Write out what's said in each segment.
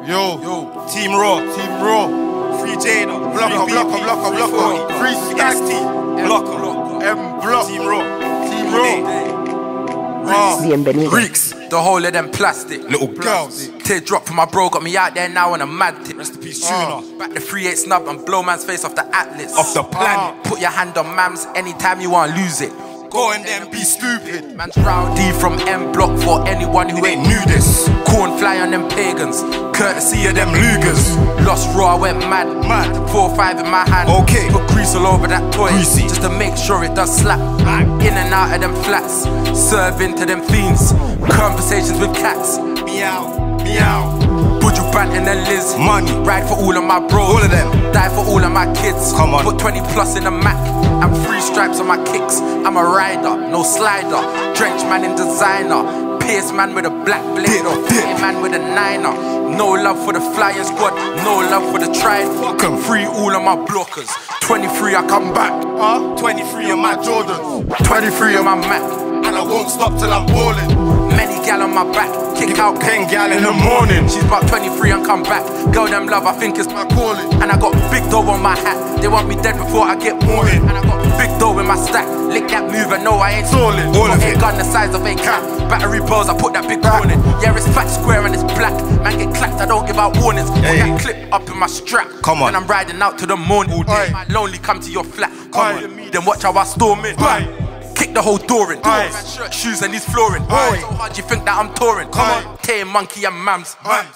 Yo, Team Raw, Free Jada, Blocker, Free ST, Blocker, M Block, Team Raw, Bienvenido. Reeks, the whole of them plastic. Little girls. Teardrop for my bro, got me out there now on a mad tip. Rest in peace, Tuna. Back the 3/8 snub and blow man's face off the atlas. Off the planet. Put your hand on mams anytime you want to lose it. Go and then be stupid. Man's rowdy from M Block for anyone who ain't knew this. Corn fly on them pagans, courtesy of them Lugers. Lost raw, I went mad. 4-5 in my hand. Okay. Put grease all over that toy, Greasy. just to make sure it does slap. In and out of them flats, serving to them fiends. Conversations with cats. Meow, meow. Buju Banton and Liz. Money. Ride for all of my bros. All of them. Die for all of my kids. Come on. Put 20 plus in the Mac. I'm 3 stripes on my kicks. I'm a rider, no slider. Drench man in designer. Pierce man with a black blade. Or Fitty man with a 9er. No love for the flying squad. No love for the tribe. Fuck 'em. Free all of my blockers. 23 I come back. 23 on my Jordans. 23 on my Mac. And I won't stop till I'm balling. Many gal on my back. Kick out 10 gal in the morning. She's about 23 and come back. Girl them love, I think it's my calling. And I got big dough on my hat. They want me dead before I get more in. And I got big dough in my stack. Lick that move and no I ain't stalling. All of a it. gun the size of a cat. Battery balls, I put that big one in. Yeah, it's fat, square and it's black. Man get clapped, I don't give out warnings. Put Hey. that clip up in my strap. Come on. And I'm riding out to the morning. All day. Aye. Lonely come to your flat. Come Aye. on, then watch how I storm in. Aye. Kick the whole door in. Aye. Man, shirt, shoes and he's flooring. Aye. So hard you think that I'm touring. Come Aye. on, Tay, Monkey and Mams.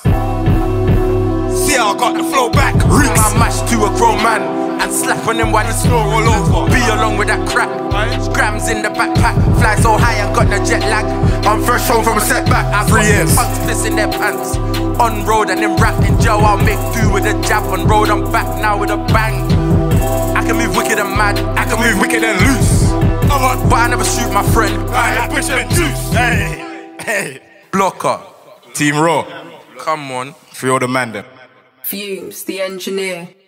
See how I got the flow back. Bring my mash to a grown man and slap on him while he snore all over. Be along with that crack. Grams in the backpack. Fly so high and got the jet lag. I'm fresh home from a setback. I 3 years. Punks piss in their pants. On road and then rap in jail. I'll make do with a jab. On road I'm back now with a bang. I can move wicked and mad. I can move wicked and loose. Come on. But I never shoot my friend. I push them juice. Hey. Blocker. Team Raw. Come on. Free all the man them. Fumes, the engineer.